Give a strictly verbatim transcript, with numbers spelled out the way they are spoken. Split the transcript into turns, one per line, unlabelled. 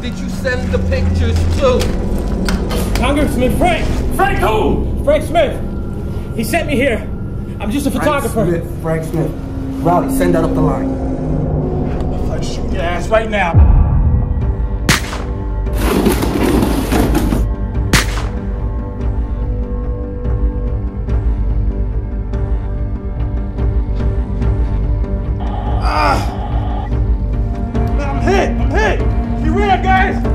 did you send the pictures to?
Congressman Frank.
Frank who?
Frank Smith. He sent me here. I'm just a photographer.
Frank Smith. Frank Smith. Rowdy, send that up the line.
I'll shoot your ass right now. Ah! I'm hit! I'm hit! He ran, guys!